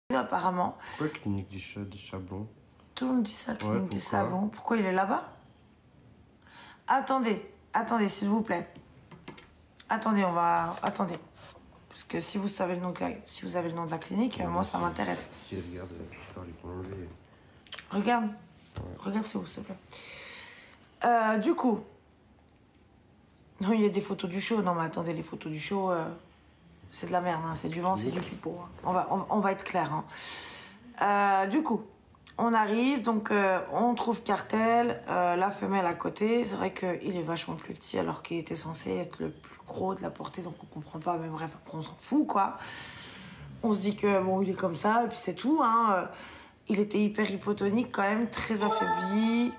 apparemment. Pourquoi clinique des Chablons? Tout le monde dit ça, clinique des pourquoi Sablons. Pourquoi il est là-bas? Attendez, s'il vous plaît. Attendez, Attendez. Parce que si vous savez le nom de la clinique, moi, ça m'intéresse. Si regarde, je parle pour l'enlever. Regarde. Ouais. Regarde, c'est où, s'il te plaît. Du coup... Non, il y a des photos du show. Non, mais attendez, les photos du show, c'est de la merde. Hein. C'est du vent, c'est du pipeau. Hein. On va être clair. Hein. Du coup, on arrive, donc on trouve Cartel, la femelle à côté. C'est vrai qu'il est vachement plus petit alors qu'il était censé être le plus gros de la portée, donc on comprend pas. Mais bref, après on s'en fout, quoi. On se dit que bon, il est comme ça, et puis c'est tout. Hein. Il était hyper hypotonique quand même, très affaibli,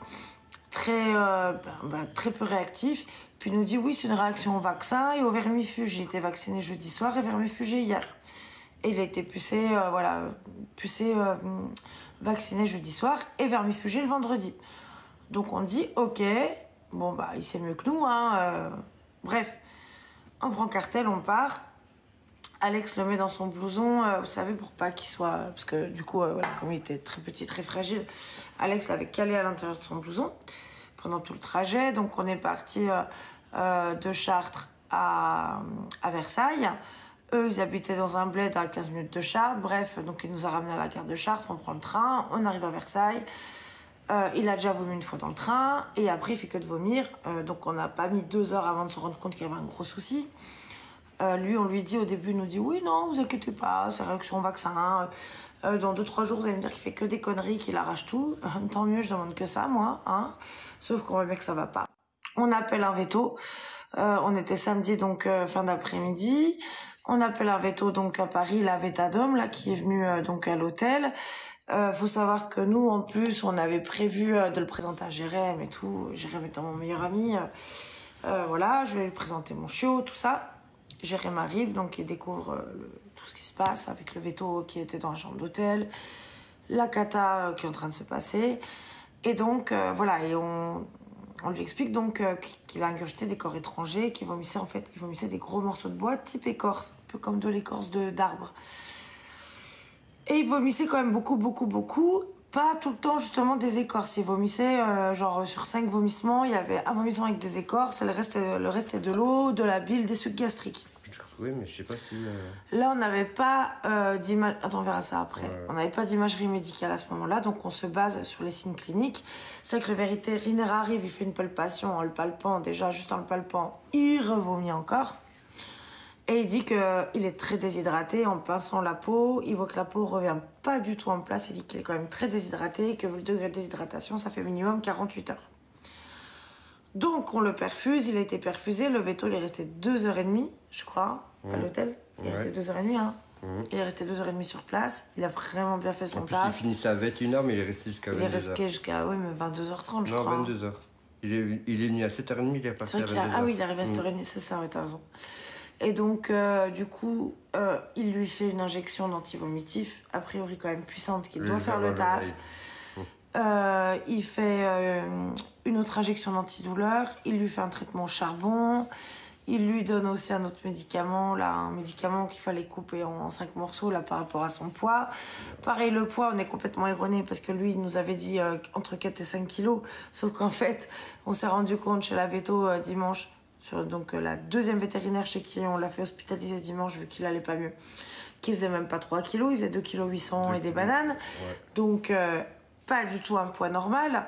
très peu réactif. Puis il nous dit oui, c'est une réaction au vaccin et au vermifuge. Il était vacciné jeudi soir et vermifugé hier. Et il a été vacciné jeudi soir et vermifugé le vendredi. Donc on dit ok, bon bah il sait mieux que nous. Hein, bref, on prend Cartel, on part. Alex le met dans son blouson, vous savez, pour pas qu'il soit... Parce que du coup, comme il était très petit, très fragile, Alex l'avait calé à l'intérieur de son blouson pendant tout le trajet. Donc on est parti de Chartres à Versailles. Eux, ils habitaient dans un bled à 15 minutes de Chartres. Bref, donc il nous a ramenés à la gare de Chartres, on prend le train, on arrive à Versailles. Il a déjà vomi une fois dans le train, et après il fait que de vomir. Donc on n'a pas mis 2 heures avant de se rendre compte qu'il y avait un gros souci. Lui, on lui dit au début, il nous dit oui, non, vous inquiétez pas, c'est réaction au vaccin. Dans 2-3 jours, vous allez me dire qu'il fait que des conneries, qu'il arrache tout. Tant mieux, je demande que ça, moi. Hein. Sauf qu'on voit bien que ça va pas. On appelle un veto. On était samedi, donc fin d'après-midi. On appelle un veto donc à Paris, la Vétadome, là, qui est venue donc à l'hôtel. Faut savoir que nous, en plus, on avait prévu de le présenter à Jérém et tout. Jérém étant mon meilleur ami. Voilà, je vais lui présenter mon chiot, tout ça. Jérém arrive, donc il découvre tout ce qui se passe avec le veto qui était dans la chambre d'hôtel, la cata qui est en train de se passer. Et donc, voilà, et on lui explique donc qu'il a ingurgité des corps étrangers, qu'il vomissait, en fait, il vomissait des gros morceaux de bois type écorce, un peu comme de l'écorce d'arbre. Et il vomissait quand même beaucoup, pas tout le temps justement des écorces. Il vomissait, genre sur 5 vomissements, il y avait un vomissement avec des écorces, le reste est de l'eau, de la bile, des sucs gastriques. Oui, mais je sais pas si... Là, on n'avait pas d'image... Attends, on verra ça après. Ouais. On n'avait pas d'imagerie médicale à ce moment-là, donc on se base sur les signes cliniques. C'est vrai que le vétérinaire arrive, il fait une palpation en le palpant. Déjà, juste en le palpant, il revomit encore. Et il dit qu'il est très déshydraté en pinçant la peau. Il voit que la peau revient pas du tout en place. Il dit qu'il est quand même très déshydraté, que le degré de déshydratation, ça fait minimum 48 heures. Donc, on le perfuse. Il a été perfusé. Le veto, il est resté 2h30, je crois, à l'hôtel. Il est resté 2h30, hein. Il est resté 2h30 sur place. Il a vraiment bien fait son taf. Il finissait à 21h, mais il est resté jusqu'à 22h. Il est resté jusqu'à, oui, mais 22h30, je crois. Non, 22h. Il est venu à 7h30, il est passé à 22h. Ah oui, il est arrivé à 7h30, c'est ça, ouais, t'as raison. Et donc, du coup, il lui fait une injection d'antivomitif, a priori quand même puissante, qui doit faire le taf. Il fait une autre injection d'antidouleur, il lui fait un traitement au charbon, il lui donne aussi un autre médicament, là, un médicament qu'il fallait couper en 5 morceaux là, par rapport à son poids. Pareil, le poids, on est complètement erroné parce que lui, il nous avait dit entre 4 et 5 kilos, sauf qu'en fait, on s'est rendu compte chez la Véto dimanche, sur donc la deuxième vétérinaire chez qui on l'a fait hospitaliser dimanche vu qu'il allait pas mieux, qui faisait même pas 3 kilos, il faisait 2,8 kg et des bananes. Ouais. Donc pas du tout un poids normal.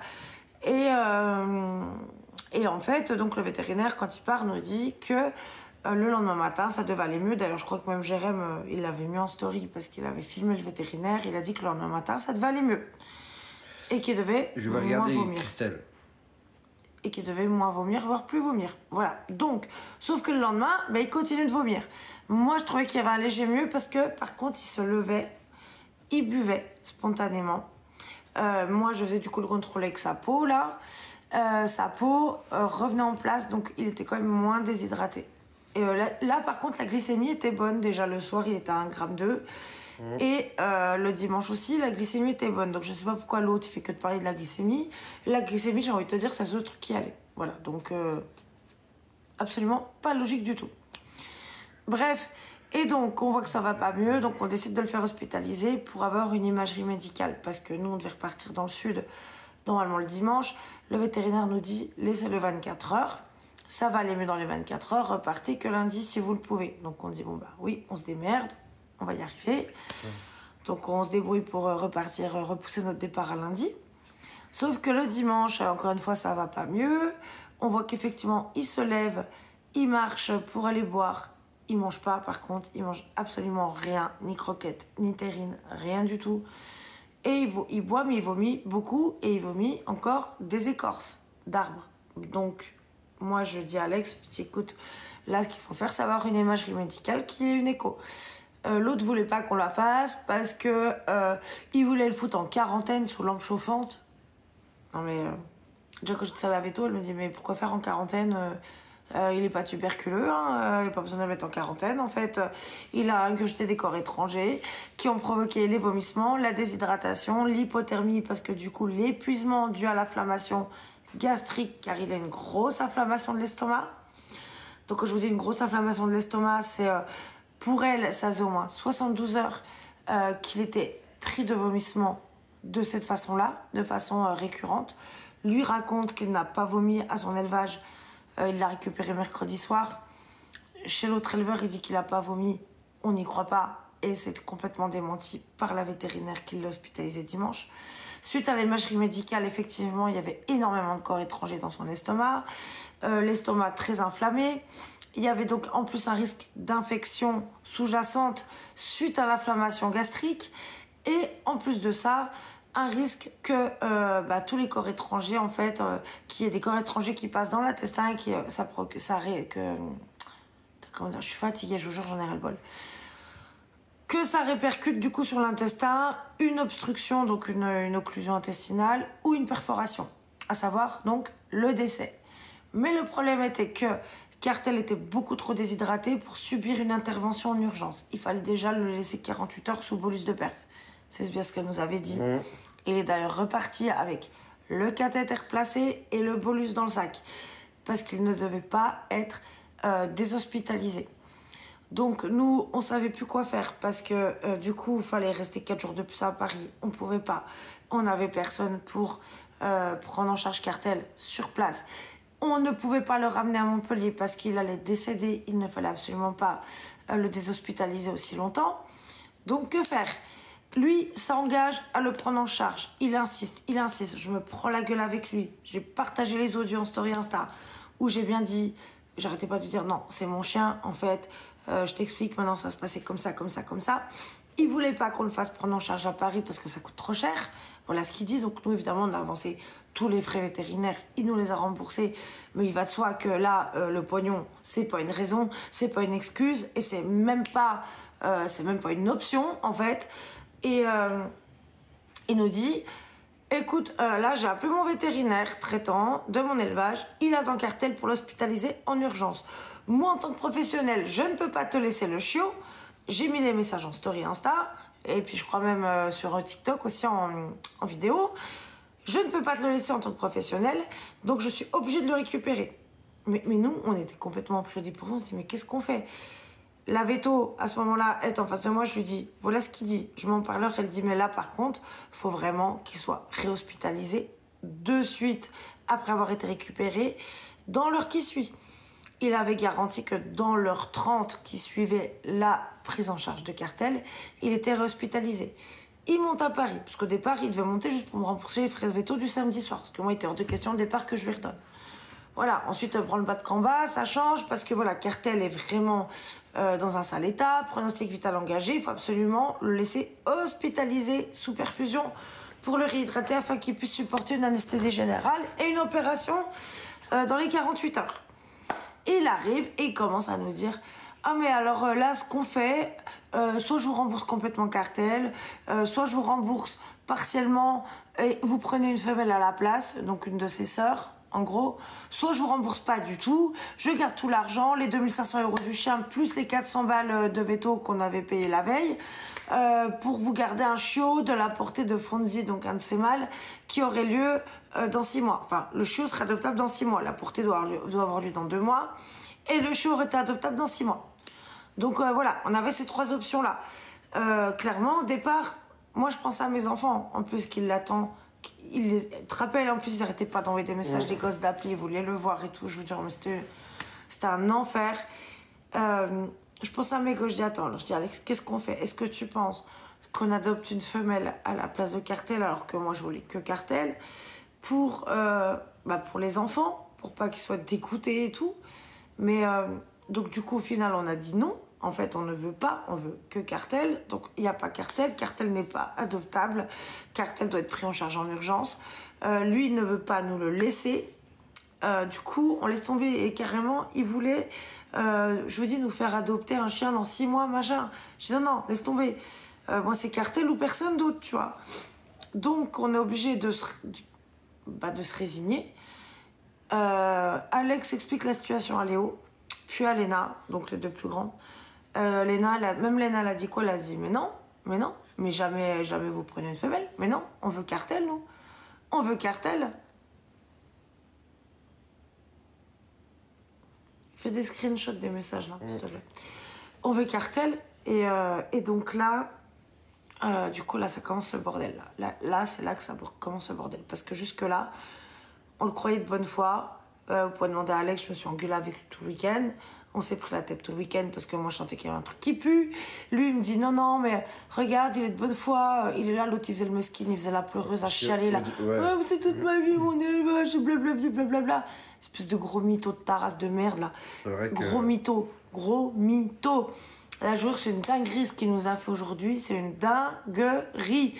Et en fait, donc le vétérinaire, quand il part, nous dit que le lendemain matin, ça devait aller mieux. D'ailleurs, je crois que même Jérém, il l'avait mis en story parce qu'il avait filmé le vétérinaire. Il a dit que le lendemain matin, ça devait aller mieux. Et qu'il devait moins vomir. Christelle. Et qu'il devait moins vomir, voire plus vomir. Voilà. Donc, sauf que le lendemain, il continue de vomir. Moi, je trouvais qu'il y avait un léger mieux parce que, par contre, il se levait, il buvait spontanément. Moi, je faisais du coup le contrôle avec sa peau, là. Sa peau revenait en place, donc il était quand même moins déshydraté. Et là, par contre, la glycémie était bonne. Déjà, le soir, il était à 1,2 g. Et le dimanche aussi, la glycémie était bonne. Donc, je sais pas pourquoi l'autre fait que de parler de la glycémie. La glycémie, j'ai envie de te dire, c'est le seul truc qui allait. Voilà, donc absolument pas logique du tout. Bref, Et donc, on voit que ça va pas mieux, donc on décide de le faire hospitaliser pour avoir une imagerie médicale. Parce que nous, on devait repartir dans le sud, normalement le dimanche. Le vétérinaire nous dit, laissez-le 24 heures. Ça va aller mieux dans les 24 heures, repartez que lundi si vous le pouvez. Donc on dit, bon bah oui, on se démerde, on va y arriver. Donc on se débrouille pour repartir, repousser notre départ à lundi. Sauf que le dimanche, encore une fois, ça va pas mieux. On voit qu'effectivement, il se lève, il marche pour aller boire. Il mange pas, par contre, il mange absolument rien, ni croquettes, ni terrine, rien du tout. Et il boit, mais il vomit beaucoup, et il vomit encore des écorces d'arbres. Donc, moi, je dis à Alex, je dis, écoute, là, ce qu'il faut faire, c'est avoir une imagerie médicale qui est une écho. L'autre voulait pas qu'on la fasse parce que il voulait le foutre en quarantaine sous lampe chauffante. Non mais déjà quand je dis ça à la veto, elle me dit mais pourquoi faire en quarantaine, il est pas tuberculeux, hein, il n'y a pas besoin de le mettre en quarantaine en fait. Il a ingurgité des corps étrangers qui ont provoqué les vomissements, la déshydratation, l'hypothermie parce que du coup l'épuisement dû à l'inflammation gastrique car il a une grosse inflammation de l'estomac. Donc quand je vous dis une grosse inflammation de l'estomac, c'est pour elle, ça faisait au moins 72 heures qu'il était pris de vomissements de cette façon-là, de façon récurrente. Lui raconte qu'il n'a pas vomi à son élevage. Il l'a récupéré mercredi soir. Chez l'autre éleveur, il dit qu'il n'a pas vomi. On n'y croit pas. Et c'est complètement démenti par la vétérinaire qui l'a hospitalisé dimanche. Suite à l'imagerie médicale, effectivement, il y avait énormément de corps étrangers dans son estomac. L'estomac très inflammé. Il y avait donc en plus un risque d'infection sous-jacente suite à l'inflammation gastrique. Et en plus de ça, un risque que tous les corps étrangers, en fait, qu'il y ait des corps étrangers qui passent dans l'intestin et qui comment dire, je suis fatiguée, je vous jure, j'en ai ras-le-bol. Que ça répercute du coup sur l'intestin, une obstruction, donc une occlusion intestinale ou une perforation, à savoir donc le décès. Mais le problème était que Cartel était beaucoup trop déshydraté pour subir une intervention en urgence. Il fallait déjà le laisser 48 heures sous bolus de perf. C'est bien ce qu'elle nous avait dit. Il est d'ailleurs reparti avec le cathéter placé et le bolus dans le sac. Parce qu'il ne devait pas être déshospitalisé. Donc nous, on savait plus quoi faire. Parce que du coup, il fallait rester 4 jours de plus à Paris. On ne pouvait pas. On n'avait personne pour prendre en charge Cartel sur place. On ne pouvait pas le ramener à Montpellier parce qu'il allait décéder. Il ne fallait absolument pas le déshospitaliser aussi longtemps. Donc, que faire? Lui s'engage à le prendre en charge. Il insiste. Je me prends la gueule avec lui. J'ai partagé les audios en story Insta où j'ai bien dit, j'arrêtais pas de dire non, c'est mon chien en fait. Je t'explique maintenant, ça va se passer comme ça, comme ça, comme ça. Il voulait pas qu'on le fasse prendre en charge à Paris parce que ça coûte trop cher. Voilà ce qu'il dit. Donc nous, évidemment, on a avancé tous les frais vétérinaires. Il nous les a remboursés. Mais il va de soi que là, le pognon, c'est pas une raison, c'est pas une excuse et c'est même pas une option en fait. Et il nous dit, écoute, là, j'ai appelé mon vétérinaire traitant de mon élevage. Il attend Cartel pour l'hospitaliser en urgence. Moi, en tant que professionnel, je ne peux pas te laisser le chiot. J'ai mis les messages en story Insta. Et puis, je crois même sur TikTok aussi en vidéo. Je ne peux pas te le laisser en tant que professionnel. Donc, je suis obligée de le récupérer. Mais nous, on était complètement pris au dépourvu. On se dit, mais qu'est-ce qu'on fait? La veto, à ce moment-là, elle est en face de moi. Je lui dis, voilà ce qu'il dit. Je m'en parle. Elle dit, mais là, par contre, il faut vraiment qu'il soit réhospitalisé de suite après avoir été récupéré dans l'heure qui suit. Il avait garanti que dans l'heure 30 qui suivait la prise en charge de Cartel, il était réhospitalisé. Il monte à Paris, parce qu'au départ, il devait monter juste pour me rembourser les frais de veto du samedi soir. Parce que moi, il était hors de question au départ que je lui redonne. Voilà, ensuite, prend le bas de combat, ça change, parce que voilà, Cartel est vraiment dans un sale état, pronostic vital engagé, il faut absolument le laisser hospitaliser sous perfusion pour le réhydrater afin qu'il puisse supporter une anesthésie générale et une opération dans les 48 heures. Et il arrive et il commence à nous dire « Ah mais alors là, ce qu'on fait, soit je vous rembourse complètement Cartel, soit je vous rembourse partiellement et vous prenez une femelle à la place, donc une de ses sœurs, en gros, soit je vous rembourse pas du tout, je garde tout l'argent, les 2500 € du chien, plus les 400 balles de veto qu'on avait payé la veille, pour vous garder un chiot de la portée de Fonzie, donc un de ses mâles, qui aurait lieu dans 6 mois. Enfin, le chiot serait adoptable dans 6 mois. La portée doit avoir lieu dans 2 mois. Et le chiot aurait été adoptable dans 6 mois. Donc voilà, on avait ces 3 options-là. Clairement, au départ, moi je pensais à mes enfants, en plus qu'ils l'attendent. Tu te rappelles, en plus ils n'arrêtaient pas d'envoyer des messages, les gosses d'appeler, ils voulaient le voir et tout, je vous jure, mais c'était un enfer. Je pensais à mes gosses, je dis attends, je dis Alex, qu'est-ce qu'on fait? Est-ce que tu penses qu'on adopte une femelle à la place de Cartel, alors que moi je voulais que Cartel, pour les enfants, pour pas qu'ils soient dégoûtés et tout. Mais donc du coup au final on a dit non. En fait on ne veut pas, on veut que Cartel. Donc il n'y a pas Cartel. Cartel n'est pas adoptable. Cartel doit être pris en charge en urgence. Lui il ne veut pas nous le laisser. Du coup on laisse tomber. Et carrément il voulait, je vous dis, nous faire adopter un chien dans 6 mois machin. Je dis non, laisse tomber. Moi c'est Cartel ou personne d'autre, tu vois. Donc on est obligé de se résigner. Alex explique la situation à Léo, puis à Léna, donc les 2 plus grands. Léna, elle a dit quoi? Elle a dit mais non, mais jamais vous prenez une femelle. Mais non, on veut Cartel, nous. On veut Cartel. Fais des screenshots des messages là, s'il te plaît. On veut Cartel. Et donc là, du coup là ça commence le bordel. Là c'est là que ça commence le bordel. Parce que jusque là, on le croyait de bonne foi. Vous pouvez demander à Alex, je me suis engueulée avec lui tout le week-end. On s'est pris la tête tout le week-end parce que moi je sentais qu'il y avait un truc qui pue. Lui il me dit non mais regarde, il est de bonne foi. Il est là, l'autre il faisait le mesquine, il faisait la pleureuse à chialer là. Ouais, c'est toute ma vie mon élevage, blablabla. Espèce de gros mytho de tarasse de merde là. Gros mytho. La jour c'est une dinguerie ce qu'il nous a fait aujourd'hui. C'est une dinguerie.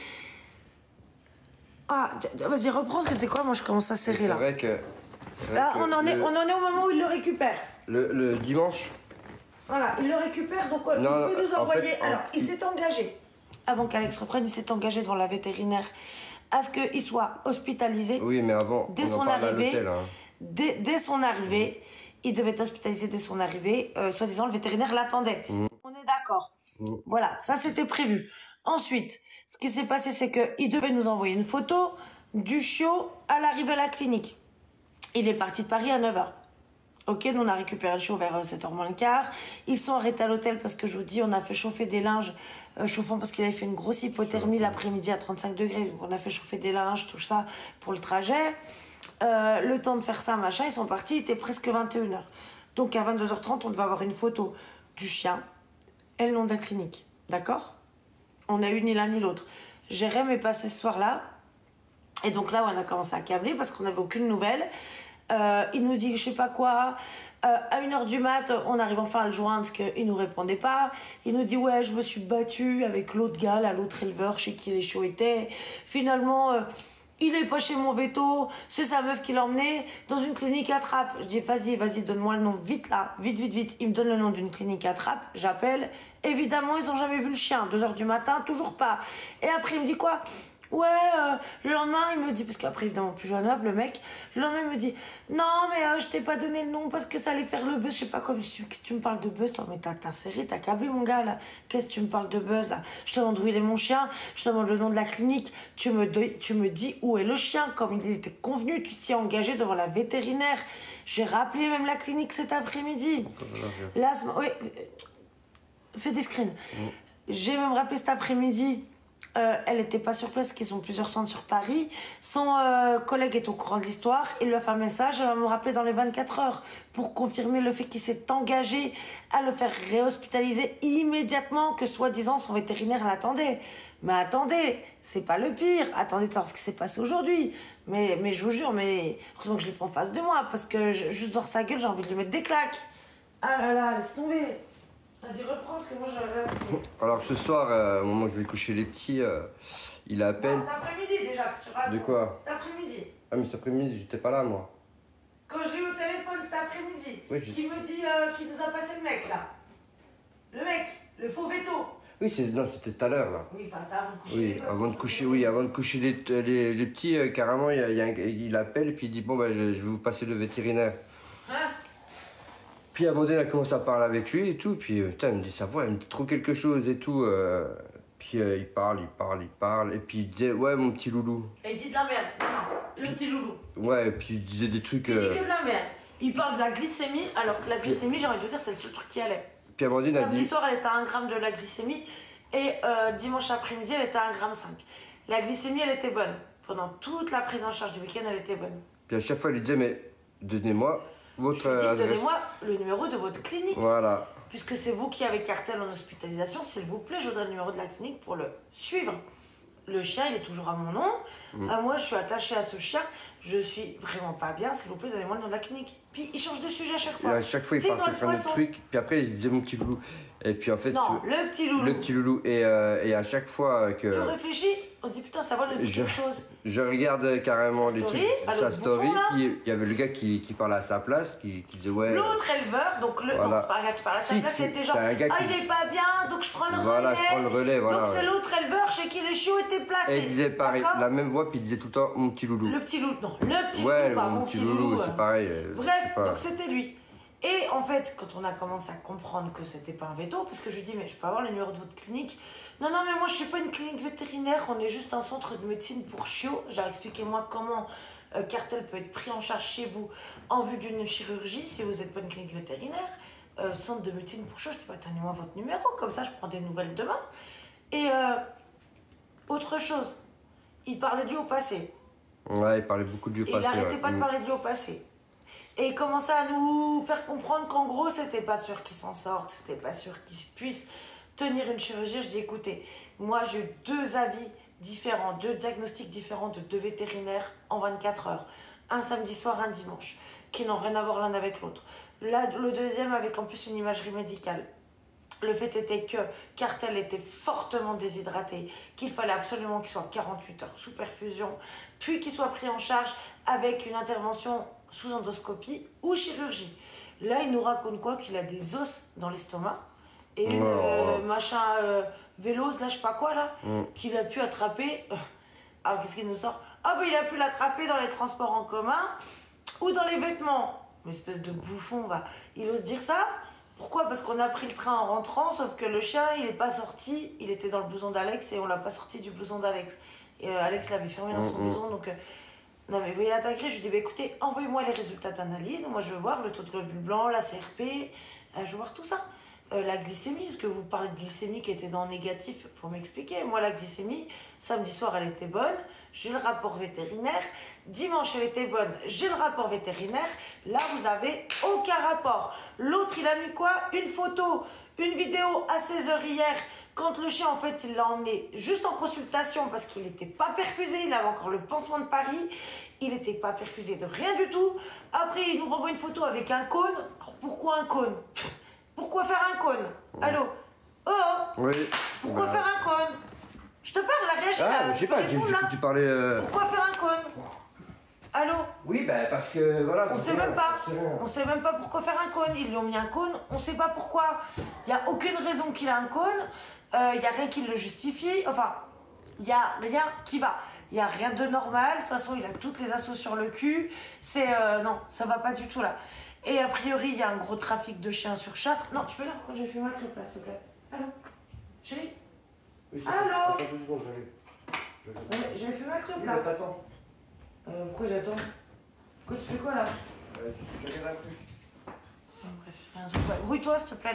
Ah, vas-y, reprends, parce que tu sais quoi, moi je commence à serrer là. Là, on en est au moment où il le récupère. Le dimanche. Voilà, il le récupère, donc il peut nous envoyer. Alors, il s'est engagé, avant qu'Alex reprenne, il s'est engagé devant la vétérinaire à ce qu'il soit hospitalisé. Oui, mais avant, dès son arrivée. Dès son arrivée, il devait être hospitalisé dès son arrivée. Soi-disant, le vétérinaire l'attendait. On est d'accord. Voilà, ça c'était prévu. Ensuite, ce qui s'est passé, c'est qu'il devait nous envoyer une photo du chiot à l'arrivée à la clinique. Il est parti de Paris à 9h. Ok, nous on a récupéré le chiot vers 7h moins le quart. Ils sont arrêtés à l'hôtel parce que je vous dis, on a fait chauffer des linges chauffants parce qu'il avait fait une grosse hypothermie l'après-midi à 35 degrés. Donc on a fait chauffer des linges, tout ça pour le trajet. Le temps de faire ça, machin, ils sont partis, il était presque 21h. Donc à 22h30, on devait avoir une photo du chien et le nom de la clinique. D'accord? On a eu ni l'un ni l'autre. Jérém est passé ce soir-là. Et donc là, on a commencé à câbler parce qu'on n'avait aucune nouvelle. Il nous dit je sais pas quoi. À 1h du mat, on arrive enfin à le joindre parce qu'il nous répondait pas. Il nous dit ouais, je me suis battue avec l'autre gars, là, l'autre éleveur chez qui les chiots étaient. Finalement, il est pas chez mon veto. C'est sa meuf qui l'a emmené dans une clinique à Trappes. Je dis vas-y, donne-moi le nom vite là, vite. Il me donne le nom d'une clinique à Trappes. J'appelle. Évidemment, ils ont jamais vu le chien. 2h du matin, toujours pas. Et après, il me dit quoi? Ouais, le lendemain, il me dit, parce qu'après, évidemment, plus joignable, le mec, le lendemain, il me dit, non, mais je t'ai pas donné le nom parce que ça allait faire le buzz, je sais pas quoi. Je dis, qu'est-ce que tu me parles de buzz, toi? Mais t'as serré, t'as câblé, mon gars, là. Qu'est-ce que tu me parles de buzz, là? Je te demande où il est mon chien, je te demande le nom de la clinique, tu me dis où est le chien, comme il était convenu, tu t'y es engagé devant la vétérinaire. J'ai rappelé même la clinique cet après-midi. Là, oui, fais des screens. J'ai même rappelé cet après-midi. Elle n'était pas sur place, qu'ils ont plusieurs centres sur Paris. Son collègue est au courant de l'histoire. Il lui a fait un message, elle va me rappeler dans les 24 heures pour confirmer le fait qu'il s'est engagé à le faire réhospitaliser immédiatement, que soi-disant son vétérinaire l'attendait. Mais attendez, c'est pas le pire. Attendez de savoir ce qui s'est passé aujourd'hui. Mais je vous jure, mais heureusement que je l'ai pas en face de moi, parce que juste voir sa gueule, j'ai envie de lui mettre des claques. Ah là là, laisse tomber. Vas-y, reprends, parce que moi, Alors, ce soir, au moment où je vais coucher les petits, il appelle... Non, cet après-midi, déjà, que tu racontes. De quoi? Cet après-midi. Ah, mais cet après-midi, j'étais pas là, moi. Quand je l'ai eu au téléphone cet après-midi, oui, qui me dit qu'il nous a passé le mec, là. Le mec, le faux veto. Oui, c'était tout à l'heure, là. Oui, enfin, c'était avant de coucher. Oui, avant de coucher les petits, carrément, il appelle, et puis il dit, bon, je vais vous passer le vétérinaire. Hein? Puis à un moment donné, elle commence à parler avec lui et tout, puis putain, il me dit sa voix, il me dit trop quelque chose et tout. Puis il parle, et puis il disait, ouais, mon petit loulou. Et il dit de la merde, non, le petit loulou. Ouais, et puis il disait des trucs... Il dit que de la merde. Il parle de la glycémie, alors que la glycémie, j'ai envie de dire, c'est le seul truc qui allait. Puis Amandine a Samedi dit... soir, elle était à 1 gramme de la glycémie. Et dimanche après-midi, elle était à 1,5 g. La glycémie, elle était bonne. Pendant toute la prise en charge du week-end, elle était bonne. Puis à chaque fois, elle lui disait, mais donnez-moi votre Je lui dis, adresse. donnez-moi le numéro de votre clinique. Voilà. Puisque c'est vous qui avez cartel en hospitalisation, s'il vous plaît, je voudrais le numéro de la clinique pour le suivre. Le chien, il est toujours à mon nom. Moi, je suis attachée à ce chien. Je suis vraiment pas bien. S'il vous plaît, donnez-moi le nom de la clinique. Puis, il change de sujet à chaque Et fois. à chaque fois, il partait faire des trucs. Puis après, il disait mon petit loulou. Et puis en fait... Non, le petit loulou. Le petit loulou. Et à chaque fois que... Tu réfléchis, on se dit, putain, ça va le dire quelque chose. Je regarde carrément Sa les story, trucs, à sa l'autre story. bouffon, là. Puis il y avait le gars qui parlait à sa place, qui disait ouais... L'autre éleveur, donc le... Voilà. non, c'est pas un gars qui parle à sa Si, place, si, c'était genre, c'est un gars ah, qui- il est pas bien, donc je prends le relais. Voilà, je prends le relais, voilà. Donc c'est ouais. l'autre éleveur chez qui les chiots étaient placés. Et il disait pareil, D'accord. la même voix, puis il disait tout le temps mon petit loulou. Le petit loulou, non, le petit Ouais, loulou, pas mon mon petit petit loulou, loulou. c'est pareil. je Bref, sais pas. donc c'était lui. Et en fait, quand on a commencé à comprendre que c'était pas un veto, parce que je lui dis, mais je peux avoir le numéro de votre clinique? Non, non, mais moi je suis pas une clinique vétérinaire, on est juste un centre de médecine pour chiots. J'ai expliqué moi comment cartel peut être pris en charge chez vous en vue d'une chirurgie, si vous n'êtes pas une clinique vétérinaire. Centre de médecine pour chiots, je dis, bah, donnez-moi votre numéro, comme ça je prends des nouvelles demain. Et autre chose, il parlait de lui au passé. Ouais, il parlait beaucoup de lui au Et passé. il n'arrêtait ouais. pas de parler de lui au passé. Et il commençait à nous faire comprendre qu'en gros, c'était pas sûr qu'il s'en sorte, c'était pas sûr qu'il puisse tenir une chirurgie. Je dis, écoutez, moi j'ai eu 2 avis différents, 2 diagnostics différents de 2 vétérinaires en 24 heures. Un samedi soir, un dimanche, qui n'ont rien à voir l'un avec l'autre. Là, le deuxième avec en plus une imagerie médicale. Le fait était que Cartel était fortement déshydraté, qu'il fallait absolument qu'il soit 48 heures sous perfusion, puis qu'il soit pris en charge avec une intervention sous endoscopie ou chirurgie. Là, il nous raconte quoi? Qu'il a des os dans l'estomac et une machin vélose, là, je sais pas quoi, là, qu'il a pu attraper. Alors, qu'est-ce qu'il nous sort? Ah, ben il a pu l'attraper dans les transports en commun ou dans les vêtements. Une espèce de bouffon, va. Il ose dire ça? Pourquoi? Parce qu'on a pris le train en rentrant, sauf que le chien, il n'est pas sorti. Il était dans le blouson d'Alex et on l'a pas sorti du blouson d'Alex. Et Alex l'avait fermé dans son blouson, donc... non, mais vous voyez l'attaquer, je lui dis, bah, écoutez, envoyez-moi les résultats d'analyse. Moi, je veux voir le taux de globules blancs, la CRP, je veux voir tout ça. La glycémie, parce que vous parlez de glycémie qui était dans le négatif, il faut m'expliquer. Moi, la glycémie, samedi soir, elle était bonne. J'ai le rapport vétérinaire. Dimanche, elle était bonne. J'ai le rapport vétérinaire. Là, vous avez aucun rapport. L'autre, il a mis quoi? Une photo, une vidéo à 16h hier. Quand le chien, en fait, il l'a emmené juste en consultation parce qu'il n'était pas perfusé. Il avait encore le pansement de Paris. Il n'était pas perfusé de rien du tout. Après, il nous renvoie une photo avec un cône. Alors, pourquoi un cône? Pourquoi faire un cône? Allô? Oh, Oui. pourquoi faire un cône? Je te parle, la réagir Ah, là. je sais pas, j'ai cru que tu parlais... Pourquoi faire un cône? Allô? Oui, bah parce que voilà... On sait même pas. On sait même pas pourquoi faire un cône. Ils lui ont mis un cône, on sait pas pourquoi. Il n'y a aucune raison qu'il a un cône. Il n'y a rien qui le justifie. Enfin, il n'y a rien qui va. Il n'y a rien de normal. De toute façon, il a toutes les assos sur le cul. C'est... non, ça va pas du tout là. Et a priori, il y a un gros trafic de chiens sur Chartres. Non, tu peux dire quand j'ai fumé avec le plat, s'il te plaît. Allô? Chérie? Oui, Allô? Attends 2 secondes, j'arrive. J'ai fumé avec le Oui, plat. mais t'attends. Pourquoi j'attends? Pourquoi tu fais quoi là? Je regarde un plus. Bref, rien de ouais, rouille-toi s'il te plaît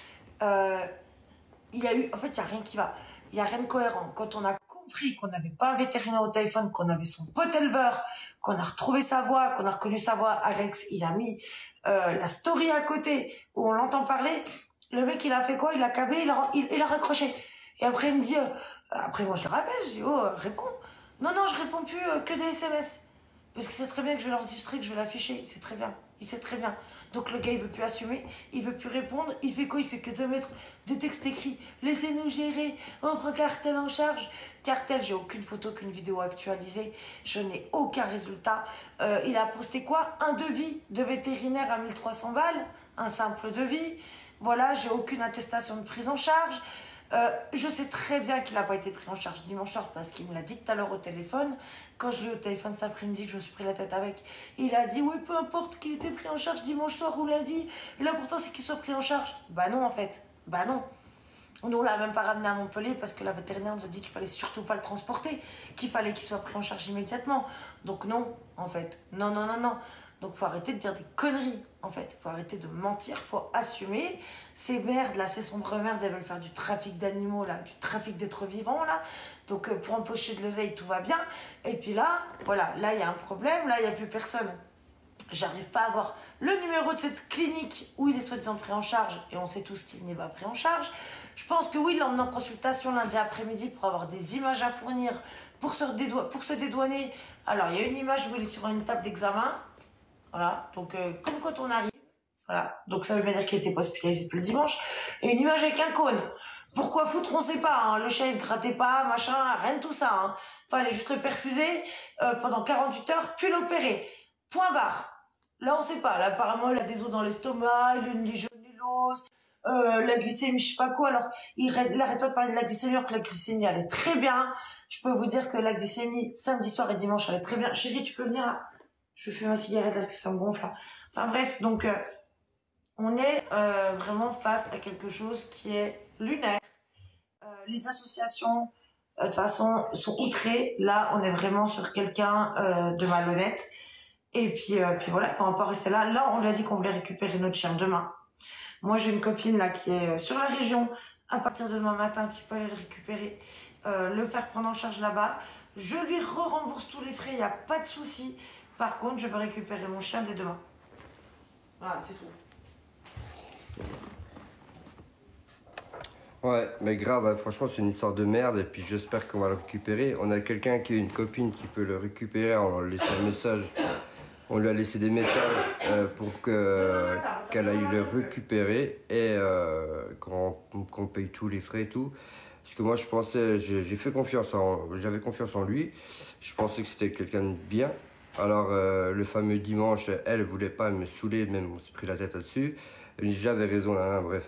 là. Il y a eu, en fait, il n'y a rien qui va. Il n'y a rien de cohérent. Quand on a compris qu'on n'avait pas un vétérinaire au téléphone, qu'on avait son pote éleveur, qu'on a retrouvé sa voix, qu'on a reconnu sa voix, Alex, il a mis la story à côté où on l'entend parler. Le mec, il a fait quoi? Il a câblé, il a raccroché. Et après, il me dit, après moi je le rappelle, je dis, oh, réponds. Non, non, je réponds plus que des SMS. Parce qu'il sait très bien que je vais l'enregistrer, que je vais l'afficher. Il sait très bien. Il sait très bien. Donc le gars, il veut plus assumer. Il veut plus répondre. Il fait quoi? Il fait que de mettre des textes écrits. Laissez-nous gérer. On prend Cartel en charge. Cartel, j'ai aucune photo, qu'une vidéo actualisée. Je n'ai aucun résultat. Il a posté quoi? Un devis de vétérinaire à 1300 balles. Un simple devis. Voilà, j'ai aucune attestation de prise en charge. Je sais très bien qu'il n'a pas été pris en charge dimanche soir parce qu'il me l'a dit tout à l'heure au téléphone. Quand je l'ai eu au téléphone cet après-midi, que je me suis pris la tête avec, il a dit oui, peu importe qu'il était pris en charge dimanche soir ou lundi, l'important c'est qu'il soit pris en charge. Bah non, en fait, bah non. Nous, on l'a même pas ramené à Montpellier parce que la vétérinaire nous a dit qu'il fallait surtout pas le transporter, qu'il fallait qu'il soit pris en charge immédiatement. Donc non, en fait, non, non, non, non. Donc faut arrêter de dire des conneries. En fait, il faut arrêter de mentir, il faut assumer. Ces merdes là, ces sombres merdes, elles veulent faire du trafic d'animaux là, du trafic d'êtres vivants là. Donc pour empocher de l'oseille, tout va bien. Et puis là, voilà, là il y a un problème, là il n'y a plus personne. J'arrive pas à avoir le numéro de cette clinique où il est soi-disant pris en charge, et on sait tous qu'il n'est pas pris en charge. Je pense que oui, il l'emmène en consultation lundi après-midi pour avoir des images à fournir, pour se dédouaner. Alors, il y a une image où il est sur une table d'examen. Voilà, donc comme quand on arrive. Voilà, donc ça veut bien dire qu'il n'était pas hospitalisé depuis le dimanche. Et une image avec un cône. Pourquoi foutre, on sait pas. Hein. Le chat, il se grattait pas, machin, rien de tout ça. Hein. Fallait juste le perfuser pendant 48 heures, puis l'opérer. Point barre. Là, on sait pas. Là, apparemment, il a des os dans l'estomac, il a une légionellose, la glycémie, je sais pas quoi. Alors, il arrête pas de parler de la glycémie, alors que la glycémie, elle est très bien. Je peux vous dire que la glycémie, samedi soir et dimanche, elle est très bien. Chérie, tu peux venir là? Je fume ma cigarette parce que ça me gonfle là. Enfin bref, donc on est vraiment face à quelque chose qui est lunaire. Les associations, de toute façon, sont outrées. Là, on est vraiment sur quelqu'un de malhonnête. Et puis voilà, on va pas rester là. Là, on lui a dit qu'on voulait récupérer notre chien demain. Moi, j'ai une copine là qui est sur la région, à partir de demain matin, qui peut aller le récupérer, le faire prendre en charge là-bas. Je lui rembourse tous les frais, il n'y a pas de souci. Par contre, je veux récupérer mon chien dès demain. Voilà, c'est tout. Ouais, mais grave, hein, franchement, c'est une histoire de merde et puis j'espère qu'on va le récupérer. On a quelqu'un qui a une copine qui peut le récupérer en lui laissant un message. On lui a laissé des messages pour qu'elle aille le récupérer et qu'on paye tous les frais et tout. Parce que moi, je pensais, j'avais confiance en lui. Je pensais que c'était quelqu'un de bien. Alors, le fameux dimanche, elle voulait pas me saouler, même on s'est pris la tête là-dessus. J'avais raison, là, bref.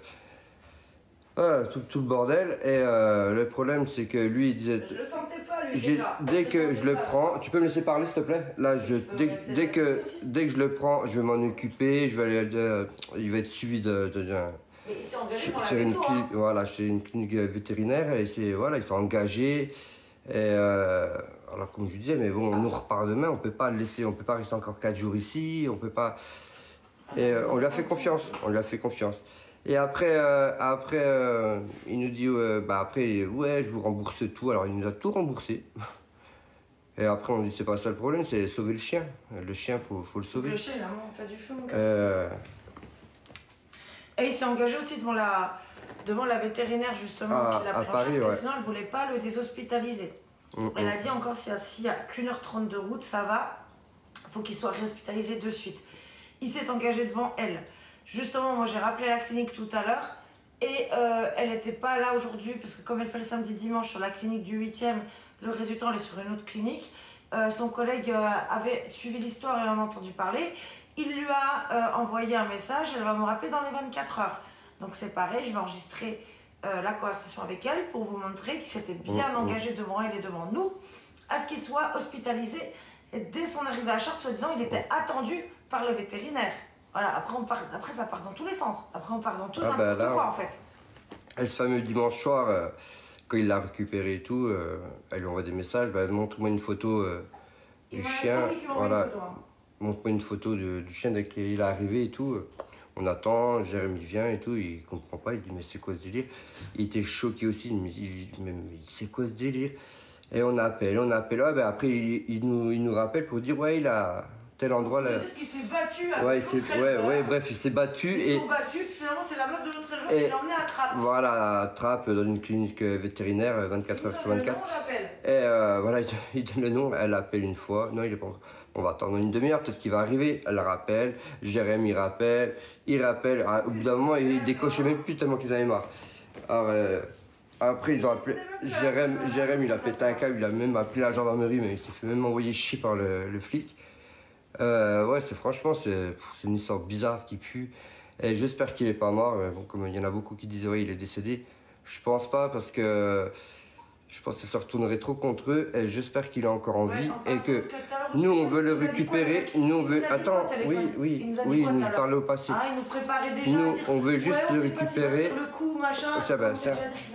Tout le bordel. Et le problème, c'est que lui, il disait... Je le sentais pas, lui, déjà. Dès que je le prends... Tu peux me laisser parler, s'il te plaît? Là, dès que je le prends, je vais m'en occuper. Je vais aller... il va être suivi Mais il s'est engagé pour la c'est une météo, clinique, hein. voilà, c'est une clinique vétérinaire et voilà, ils sont engagés. Et alors comme je disais, mais bon, on nous repart demain, on peut pas le laisser, on peut pas rester encore 4 jours ici, on peut pas. Et on lui a fait confiance, Et après, il nous dit, après, ouais, je vous rembourse tout. Alors il nous a tout remboursé. Et après on dit, c'est pas ça le problème, c'est sauver le chien. Le chien, faut le sauver. Le chien, il a monté du feu, mon gars. Et il s'est engagé aussi devant la vétérinaire, justement, qui l'a pris en charge, parce que sinon, elle ne voulait pas le déshospitaliser. Elle a dit encore, s'il n'y a qu'1 h 30 de route, ça va, il faut qu'il soit réhospitalisé de suite. Il s'est engagé devant elle. Justement, moi, j'ai rappelé la clinique tout à l'heure, et elle n'était pas là aujourd'hui, parce que comme elle fait le samedi-dimanche sur la clinique du 8e, le résultat, elle est sur une autre clinique. Son collègue avait suivi l'histoire et en a entendu parler. Il lui a envoyé un message, elle va me rappeler dans les 24 heures. Donc c'est pareil, je vais enregistrer la conversation avec elle pour vous montrer qu'il s'était bien engagé devant elle et devant nous à ce qu'il soit hospitalisé. Et dès son arrivée à Chartres, soi-disant, il était attendu par le vétérinaire. Voilà, après ça part dans tous les sens. Après on part dans tout n'importe quoi en fait. Et ce fameux dimanche soir, quand il l'a récupéré et tout, elle lui envoie des messages, montre-moi une photo du chien. Voilà. Montre-moi une photo du chien dès qu'il est arrivé et tout. On attend, Jérémy vient et tout, il comprend pas, il dit mais c'est quoi ce délire? Il était choqué aussi, il me dit mais c'est quoi ce délire? Et on appelle, après il nous rappelle pour dire ouais il a tel endroit là. Il s'est battu avec bref il s'est battu. Ils sont battus, puis finalement c'est la meuf de l'autre éleveur qui l'a emmené à Trappes. Voilà, à Trappes, dans une clinique vétérinaire, 24 heures sur 24. Et voilà, il donne le nom, elle appelle une fois, non il est pas encore. On va attendre une demi-heure, peut-être qu'il va arriver. Elle rappelle, Jérémy il rappelle. Au bout d'un moment, il décrochait même plus tellement qu'ils en avaient marre. Alors, après, ils ont appelé. Jérémy, il a pété un câble, il a même appelé la gendarmerie, mais il s'est fait même envoyer chier par le flic. Ouais, franchement, c'est une histoire bizarre qui pue. Et j'espère qu'il est pas mort. Bon, comme il y en a beaucoup qui disent, ouais, il est décédé. Je pense pas parce que. Je pense que ça se retournerait trop contre eux et j'espère qu'il est encore en vie et que nous on veut le récupérer. Nous on veut. Attends, oui, il nous parlait au passé. Ah, il nous préparait déjà. Nous on veut juste le récupérer. Le coup, machin.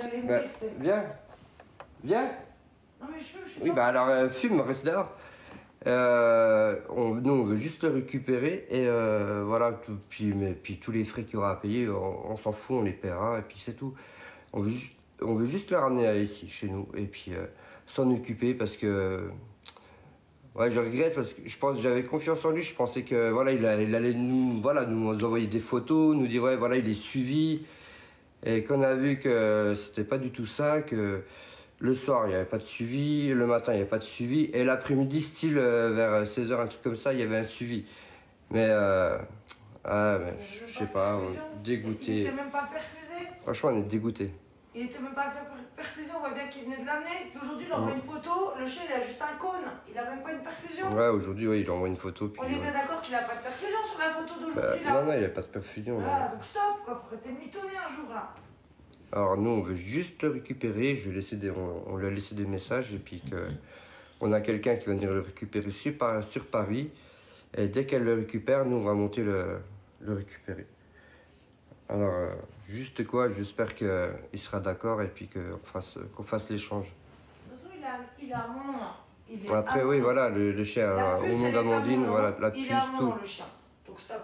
Viens. Non mais je Oui, alors fume, reste dehors. Nous, on veut juste le récupérer et voilà. Puis tous les frais qu'il y aura à payer, on s'en fout, on les paiera et puis c'est tout. On veut juste le ramener ici, chez nous, et puis s'en occuper parce que ouais, je regrette parce que j'avais confiance en lui. Je pensais que voilà, il allait nous envoyer des photos, nous dire ouais, voilà, il est suivi. Et qu'on a vu que c'était pas du tout ça, que le soir, il n'y avait pas de suivi, le matin, il n'y avait pas de suivi, et l'après-midi, style vers 16h, un truc comme ça, il y avait un suivi. Mais, mais je sais pas, on est dégoûté. Il était même pas perfusé. Franchement, on est dégoûté. Il était même pas perfusé, on voit bien qu'il venait de l'amener. Puis aujourd'hui, il envoie une photo, le chien, il a juste un cône, il a même pas une perfusion. Ouais, aujourd'hui, ouais, il envoie une photo. Puis, on est bien d'accord qu'il a pas de perfusion sur la photo d'aujourd'hui, là. Non, il n'y a pas de perfusion. Ah, donc stop, quoi, faut arrêter de mitonner un jour, là. Alors nous, on veut juste le récupérer, on lui a laissé des messages, et puis on a quelqu'un qui va venir le récupérer sur Paris, et dès qu'elle le récupère, nous, on va monter le récupérer. Alors, juste quoi, j'espère qu'il sera d'accord, et puis qu'on fasse l'échange. De toute façon, il a un nom, là. Après, oui, voilà, le chien, au nom d'Amandine, voilà, la puce, il a un tout. nom, le chien, donc stop.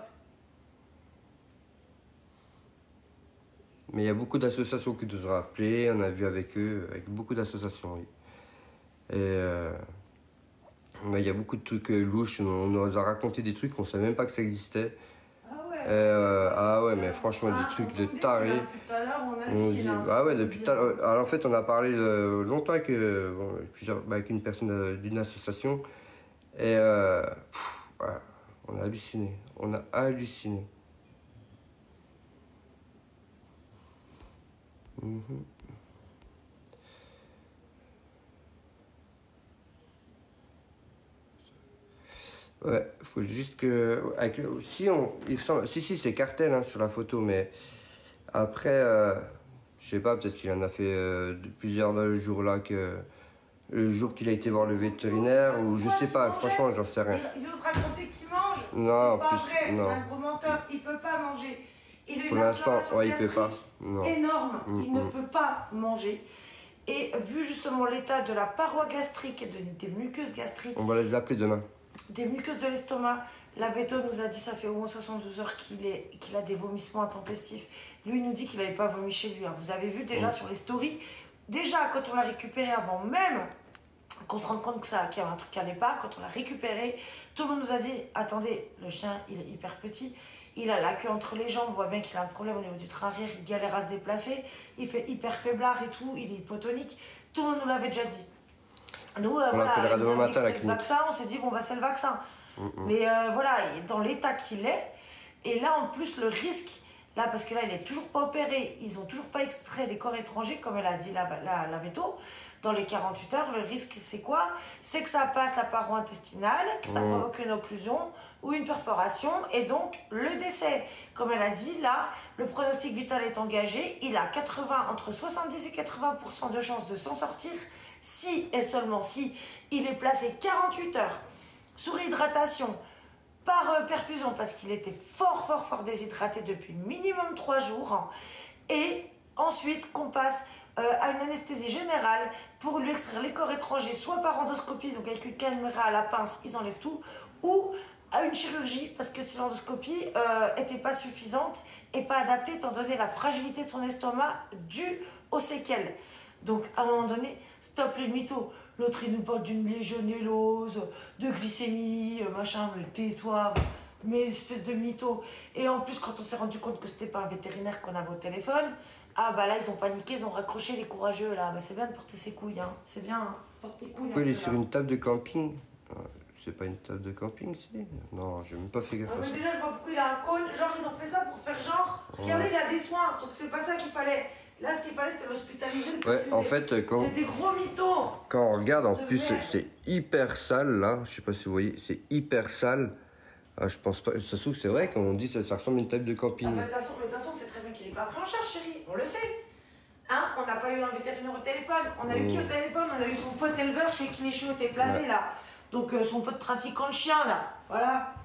Mais il y a beaucoup d'associations qui nous ont appelés, on a vu avec eux, avec beaucoup d'associations, oui. Et mais il y a beaucoup de trucs louches, on nous a raconté des trucs qu'on ne savait même pas que ça existait. Ah ouais. Mais franchement, des trucs de tarés. Depuis tout à l'heure, on hallucine. Ah ouais, depuis tout à l'heure. Alors en fait, on a parlé longtemps avec une personne d'une association. Et ouais, on a halluciné. On a halluciné. Ouais, faut juste que. Si, c'est cartel hein, sur la photo, mais après, je sais pas, peut-être qu'il en a fait plusieurs le jour-là, le jour qu'il a été voir le vétérinaire, ou je sais pas, franchement, j'en sais rien. Il ose raconter qu'il mange. Non, c'est pas vrai, c'est un gros menteur, il peut pas manger. Il a pour une l'instant, ouais, il peut pas. Énorme, il ne peut pas manger. Et vu justement l'état de la paroi gastrique et des muqueuses gastriques, on va les appeler demain. Des muqueuses de l'estomac, la véto nous a dit ça fait au moins 72 heures qu'il a des vomissements intempestifs. Lui nous dit qu'il n'avait pas vomi chez lui. Alors, vous avez vu déjà sur les stories, déjà quand on l'a récupéré avant même qu'on se rende compte qu'il y avait un truc qui n'allait pas, quand on l'a récupéré, tout le monde nous a dit attendez, le chien il est hyper petit, il a la queue entre les jambes, on voit bien qu'il a un problème au niveau du train arrière, il galère à se déplacer, il fait hyper faiblard et tout, il est hypotonique, tout le monde nous l'avait déjà dit. Nous, voilà, demain matin à la clinique. Vaccin, on s'est dit bon bah c'est le vaccin. Mais voilà, dans l'état qu'il est, et là en plus le risque, là parce que là il est toujours pas opéré, ils ont toujours pas extrait les corps étrangers comme elle a dit la véto, dans les 48 heures, le risque c'est quoi? C'est que ça passe la paroi intestinale, que ça provoque une occlusion ou une perforation et donc le décès. Comme elle a dit, là, le pronostic vital est engagé, il a entre 70 et 80% de chances de s'en sortir si et seulement si il est placé 48 heures sous réhydratation par perfusion parce qu'il était fort déshydraté depuis minimum 3 jours et ensuite qu'on passe à une anesthésie générale pour lui extraire les corps étrangers soit par endoscopie, donc avec une caméra à la pince, ils enlèvent tout, ou à une chirurgie parce que si l'endoscopie était pas suffisante et pas adaptée étant donné la fragilité de son estomac due aux séquelles. Donc à un moment donné, stop les mythos. L'autre il nous parle d'une légionellose, de glycémie, machin, mais tais-toi, mais espèce de mytho. Et en plus quand on s'est rendu compte que c'était pas un vétérinaire qu'on avait au téléphone, ah bah là ils ont paniqué, ils ont raccroché les courageux là. Bah c'est bien de porter ses couilles, hein. C'est bien, hein. Porter couilles. Pourquoi il est sur une table de camping? C'est pas une table de camping, c'est? Non, j'ai même pas fait gaffe. Mais déjà je vois pourquoi il a un cône, genre ils ont fait ça pour faire genre, regardez il a des soins, sauf que c'est pas ça qu'il fallait. Là, ce qu'il fallait, c'était l'hospitaliser. Ouais, en fait, c'est des gros mythos. Quand on regarde, en plus, c'est hyper sale, là. Je sais pas si vous voyez, c'est hyper sale. Ah, je pense pas. Ça se trouve, c'est vrai, quand on dit ça ressemble à une table de camping. De toute façon, c'est très bien qu'il n'est pas pris en charge, chérie. On le sait. Hein, on n'a pas eu un vétérinaire au téléphone. On a eu qui au téléphone? On a eu son pote éleveur chez qui les chiots étaient placés, là. Donc, son pote trafiquant de chiens, là. Voilà.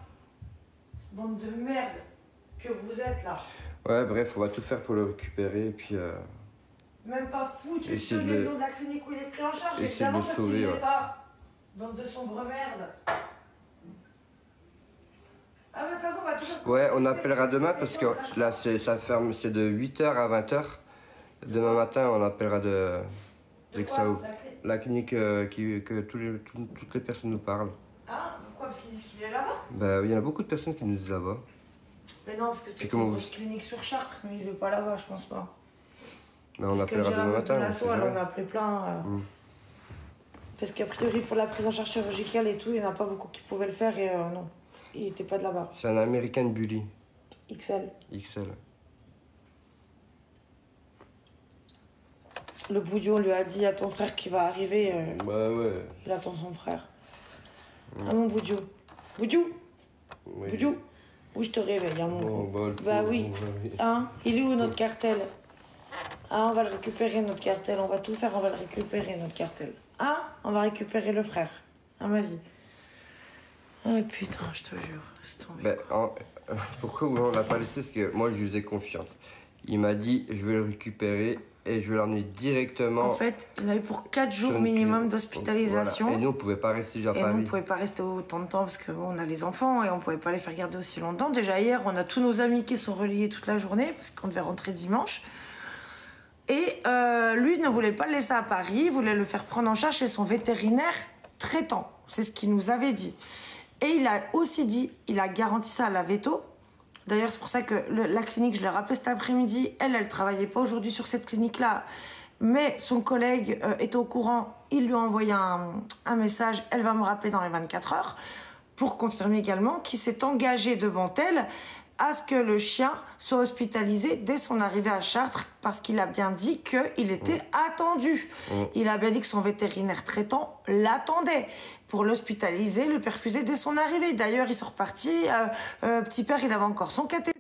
Bande de merde que vous êtes, là. Ouais, bref, on va tout faire pour le récupérer, et puis... Même pas foutu de donner le nom de la clinique où il est pris en charge, évidemment, parce qu'il n'est pas Bande de sombres merde. Ah, mais de toute façon, on va tout. Ouais, on appellera demain parce que là, ça ferme, c'est de 8 h à 20 h. Demain matin, on appellera dès que ça ouvre. La clinique que toutes les personnes nous parlent. Ah, pourquoi? Parce qu'ils disent qu'il est là-bas? Bah, il y en a beaucoup de personnes qui nous disent là-bas. Mais non, parce que tu as une grosse clinique sur Chartres, mais il est pas là-bas, je pense pas. Mais on appellera demain matin. Elle en a appelé plein. Parce qu'a priori, pour la prise en charge chirurgicale et tout, il n'y en a pas beaucoup qui pouvaient le faire et non, il n'était pas de là-bas. C'est un American Bully. XL. XL. Le Boudiou, on lui a dit à ton frère qui va arriver. Bah ouais. Il attend son frère. Ah mon Boudiou. Boudiou. Oui. Boudiou. Oui, je te réveille, hein, mon bon, bah oui. Hein, il est où notre cartel? Ah, on va le récupérer, notre cartel. On va tout faire, on va le récupérer, notre cartel. Ah, on va récupérer le frère. À ma vie. Ah putain, je te jure. C'est tombé. Ben, pourquoi on l'a pas laissé? Parce que moi, je lui faisais confiance. Il m'a dit, je vais le récupérer et je vais l'emmener directement. En fait, il a eu pour 4 jours minimum d'hospitalisation. Voilà. Et nous, on pouvait pas rester déjà à Paris. Et nous, on pouvait pas rester autant de temps parce qu'on a les enfants et on pouvait pas les faire garder aussi longtemps. Déjà hier, on a tous nos amis qui sont reliés toute la journée parce qu'on devait rentrer dimanche. Et lui ne voulait pas le laisser à Paris, il voulait le faire prendre en charge chez son vétérinaire traitant. C'est ce qu'il nous avait dit. Et il a aussi dit, il a garanti ça à la veto. D'ailleurs, c'est pour ça que la clinique, je l'ai rappelé cet après-midi, elle travaillait pas aujourd'hui sur cette clinique-là. Mais son collègue était au courant, il lui a envoyé un message, elle va me rappeler dans les 24 heures, pour confirmer également qu'il s'est engagé devant elle à ce que le chien soit hospitalisé dès son arrivée à Chartres, parce qu'il a bien dit qu'il était attendu. Il a bien dit que son vétérinaire traitant l'attendait pour l'hospitaliser, le perfuser dès son arrivée. D'ailleurs, ils sont repartis. Petit père, il avait encore son cathéter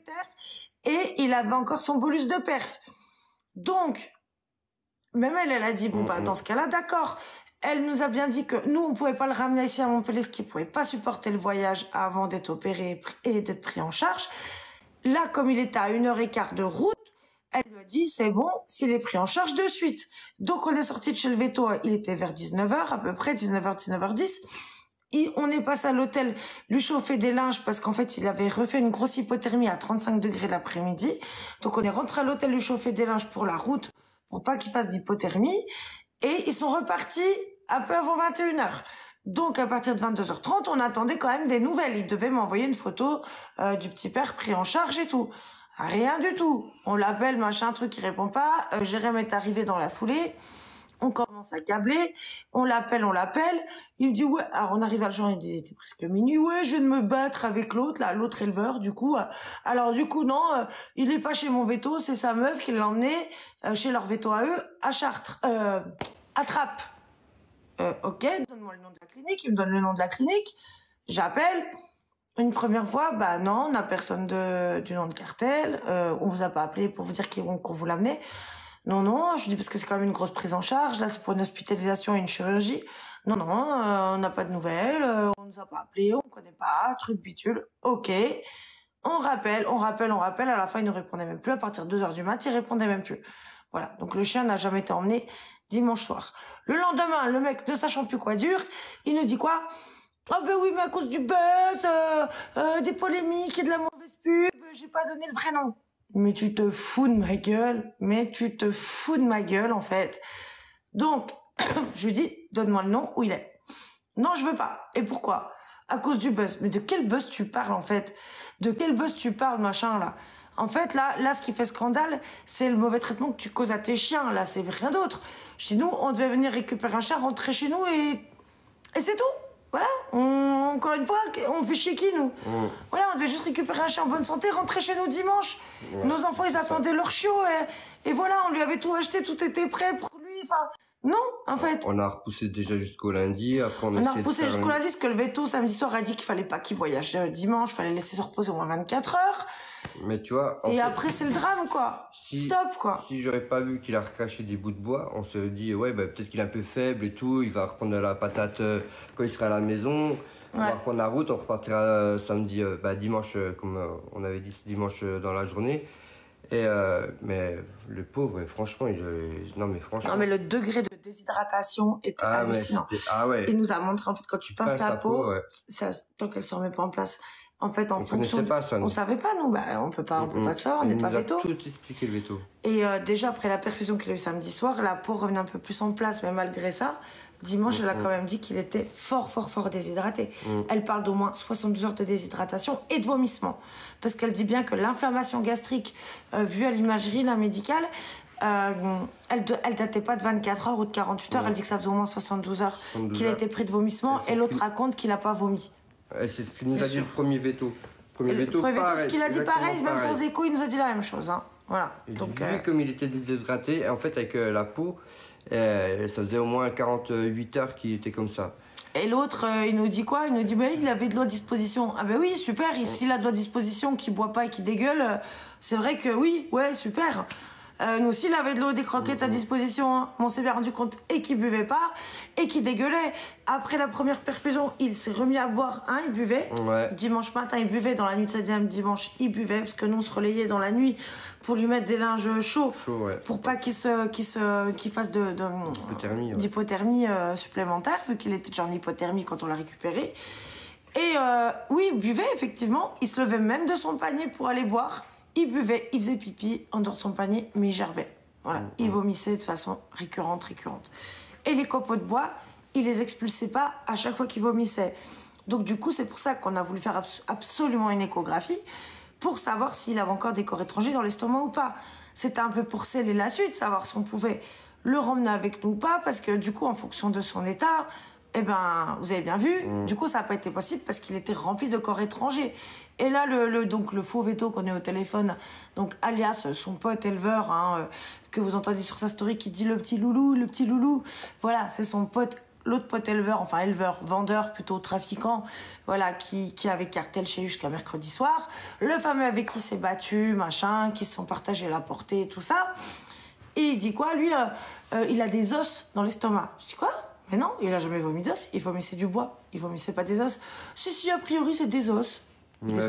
et il avait encore son bolus de perf. Donc, même elle a dit, bon, bah, dans ce cas-là, d'accord. Elle nous a bien dit que nous, on pouvait pas le ramener ici à Montpellier, ce qui pouvait pas supporter le voyage avant d'être opéré et d'être pris en charge. Là, comme il était à 1h15 de route, elle lui a dit, c'est bon, s'il est pris en charge de suite. Donc, on est sorti de chez le Veto, il était vers 19 h, à peu près, 19 h, 19 h 10. Et on est passé à l'hôtel, lui chauffer des linges, parce qu'en fait, il avait refait une grosse hypothermie à 35 degrés l'après-midi. Donc, on est rentré à l'hôtel, lui chauffer des linges pour la route, pour pas qu'il fasse d'hypothermie. Et ils sont repartis un peu avant 21 h. Donc, à partir de 22 h 30, on attendait quand même des nouvelles. Il devait m'envoyer une photo du petit père pris en charge et tout. Rien du tout. On l'appelle, machin, truc, il répond pas. Jérém est arrivé dans la foulée. On commence à câbler. On l'appelle. Il me dit, ouais, alors on arrive à le jour, il était presque minuit. Ouais, je viens de me battre avec l'autre, là, l'autre éleveur, du coup. Alors, du coup, non, il est pas chez mon veto, c'est sa meuf qui l'a emmené chez leur veto à eux, à Chartres, à Trappes. Ok, donne-moi le nom de la clinique. Il me donne le nom de la clinique. J'appelle. Une première fois, bah non, on n'a personne du nom de cartel. On vous a pas appelé pour vous dire qu'on vous l'amenait. Non, je dis parce que c'est quand même une grosse prise en charge. Là, c'est pour une hospitalisation et une chirurgie. Non, on n'a pas de nouvelles. On nous a pas appelé, on connaît pas, truc bitule. Ok. On rappelle. À la fin, il ne répondait même plus. À partir de 2 h du mat, il répondait même plus. Voilà. Donc, le chien n'a jamais été emmené dimanche soir. Le lendemain, le mec, ne sachant plus quoi dire, il nous dit quoi? Oh ben oui, mais à cause du buzz, des polémiques et de la mauvaise pub, j'ai pas donné le vrai nom. Mais tu te fous de ma gueule, en fait. Donc, je lui dis, donne-moi le nom, où il est. Non, je veux pas. Et pourquoi? À cause du buzz. Mais de quel buzz tu parles, en fait? De quel buzz tu parles, machin, là? En fait, là, ce qui fait scandale, c'est le mauvais traitement que tu causes à tes chiens. Là, c'est rien d'autre. Chez nous, on devait venir récupérer un chien, rentrer chez nous et c'est tout. Voilà, encore une fois, on fait chier qui, nous? Voilà, on devait juste récupérer un chien en bonne santé, rentrer chez nous dimanche. Ouais, nos enfants, ils attendaient leur chiot et voilà, on lui avait tout acheté, tout était prêt pour lui. Enfin, non, en fait. On a repoussé déjà jusqu'au lundi, après on a repoussé jusqu'au lundi, parce que le veto, samedi soir, a dit qu'il fallait pas qu'il voyage dimanche, fallait laisser se reposer au moins 24 heures. Mais tu vois... Et après, c'est le drame, quoi. Stop, quoi. Si j'aurais pas vu qu'il a recraché des bouts de bois, on se dit, ouais, bah, peut-être qu'il est un peu faible et tout, il va reprendre la patate quand il sera à la maison. On va reprendre la route, on repartira samedi, dimanche, comme on avait dit, dimanche dans la journée. Et mais le pauvre, franchement, non mais franchement. Non mais le degré de déshydratation était hallucinant. Ouais. Il nous a montré en fait quand tu pinces la peau, ouais. tant qu'elle se remet pas en place. En fait, en on fonction, pas ça, on savait pas nous, on peut pas te savoir, on n'est pas veto. Il nous a tout expliqué le veto. Et déjà après la perfusion qu'il a eu samedi soir, la peau revenait un peu plus en place, mais malgré ça, dimanche, elle a quand même dit qu'il était fort déshydraté. Elle parle d'au moins 72 heures de déshydratation et de vomissement. Parce qu'elle dit bien que l'inflammation gastrique, vue à l'imagerie, la médicale, elle datait pas de 24 heures ou de 48 heures. Elle dit que ça faisait au moins 72 heures qu'il a été pris de vomissement. Et l'autre raconte qu'il n'a pas vomi. C'est ce qu'il nous a dit le premier veto. Le premier veto, ce qu'il a dit pareil, même sans écho, il nous a dit la même chose. Hein. Voilà. Donc, vu comme il était déshydraté, en fait, avec la peau, ça faisait au moins 48 heures qu'il était comme ça. Et l'autre, il nous dit quoi? Il nous dit, bah, il avait de l'eau à disposition. Ah ben oui, super, s'il a de l'eau à disposition, qu'il boit pas et qu'il dégueule, c'est vrai que oui, ouais, super. Nous aussi, il avait de l'eau, des croquettes à disposition. Hein. On s'est bien rendu compte et qu'il buvait pas et qu'il dégueulait. Après la première perfusion, il s'est remis à boire. Hein, il buvait. Ouais. Dimanche matin, il buvait. Dans la nuit de samedi à dimanche, il buvait. Parce que nous, on se relayait dans la nuit pour lui mettre des linges chauds. Ouais. Pour pas qu'il fasse d'hypothermie supplémentaire, vu qu'il était déjà en hypothermie quand on l'a récupéré. Et oui, il buvait, effectivement. Il se levait même de son panier pour aller boire. Il buvait, il faisait pipi en dehors de son panier, mais il gerbait. Voilà, il vomissait de façon récurrente. Et les copeaux de bois, il les expulsait pas à chaque fois qu'il vomissait. Donc du coup, c'est pour ça qu'on a voulu faire absolument une échographie pour savoir s'il avait encore des corps étrangers dans l'estomac ou pas. C'était un peu pour sceller la suite, savoir si on pouvait le ramener avec nous ou pas, parce que du coup, en fonction de son état, eh ben, vous avez bien vu, du coup, ça n'a pas été possible parce qu'il était rempli de corps étrangers. Et là, donc, le faux veto qu'on est au téléphone, donc alias son pote éleveur, hein, que vous entendez sur sa story, qui dit le petit loulou, voilà, c'est son pote, l'autre pote éleveur, enfin éleveur, vendeur, plutôt trafiquant, voilà, qui avait cartel chez lui jusqu'à mercredi soir. Le fameux avec qui s'est battu, machin, qui se sont partagés la portée, tout ça. Et il dit quoi, lui, il a des os dans l'estomac. Je dis quoi? Mais non, il a jamais vomi d'os, il vomissait du bois, il vomissait pas des os. Si, a priori, c'est des os. Qu'est-ce